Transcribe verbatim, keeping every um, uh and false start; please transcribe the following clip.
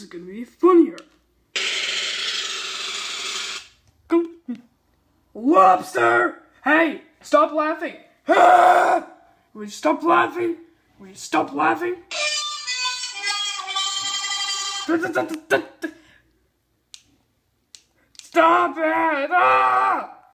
gonna be funnier. Go. Lobster! Hey, stop laughing! Ah! Will you stop laughing? Will you stop laughing? Stop it! Ah!